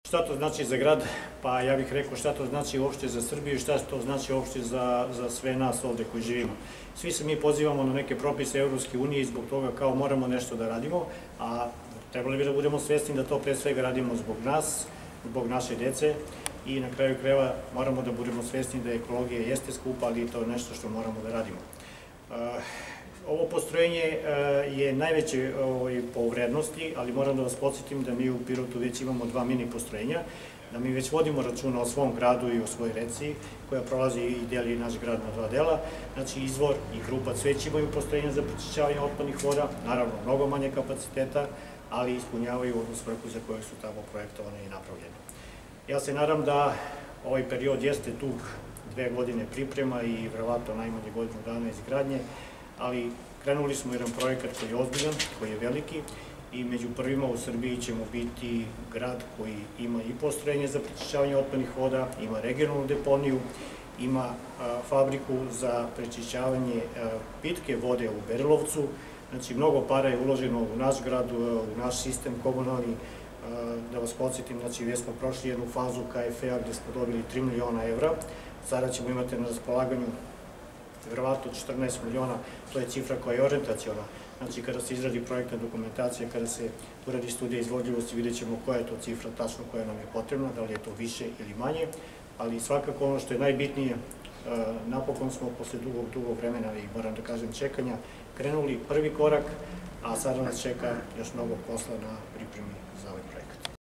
Šta to znači za grad? Pa ja bih rekao šta to znači uopšte za Srbiju i šta to znači uopšte za sve nas ovde koji živimo. Svi se mi pozivamo na neke propise Evropske unije i zbog toga kao moramo nešto da radimo, a trebali bi da budemo svesni da to pre svega radimo zbog nas, zbog naše dece i na kraju krajeva moramo da budemo svesni da ekologija jeste skupa, ali to je nešto što moramo da radimo. Ovo postrojenje je najveće po vrednosti, ali moram da vas podsjetim da mi u Pirotu već imamo 2 mini postrojenja, da mi već vodimo računa o svom gradu i o svojoj reci, koja prolazi i deli naš grad na 2 dela. Znači, Izvor i Krupac već imaju postrojenja za prečišćavanje otpadnih voda, naravno mnogo manje kapaciteta, ali ispunjavaju onu svrhu za koju su tamo projektovane i napravljene. Ja se nadam da ovaj period jeste dug 2 godine priprema i verovatno najmanje godinu dana izgradnje, ali krenuli smo jedan projekat koji je ozbiljan, koji je veliki i među prvima u Srbiji ćemo biti grad koji ima i postrojenje za prečišćavanje otpadnih voda, ima regionalnu deponiju, ima fabriku za prečišćavanje pitke vode u Berilovcu. Znači, mnogo para je uloženo u naš grad, u naš sistem komunalni. Da vas podsjetim, znači, već smo prošli jednu fazu KFE-a gde smo dobili 3 miliona evra. Sada ćemo imati na raspolaganju verovatno 14 miliona, to je cifra koja je orijentaciona. Znači, kada se izradi projektna dokumentacija, kada se uradi studija izvodljivosti, vidjet ćemo koja je to cifra tačno koja nam je potrebna, da li je to više ili manje, ali svakako ono što je najbitnije, napokon smo posle dugog vremena i moram da kažem čekanja, krenuli prvi korak, a sada nas čeka još mnogo posla na pripremi za ovaj projekt.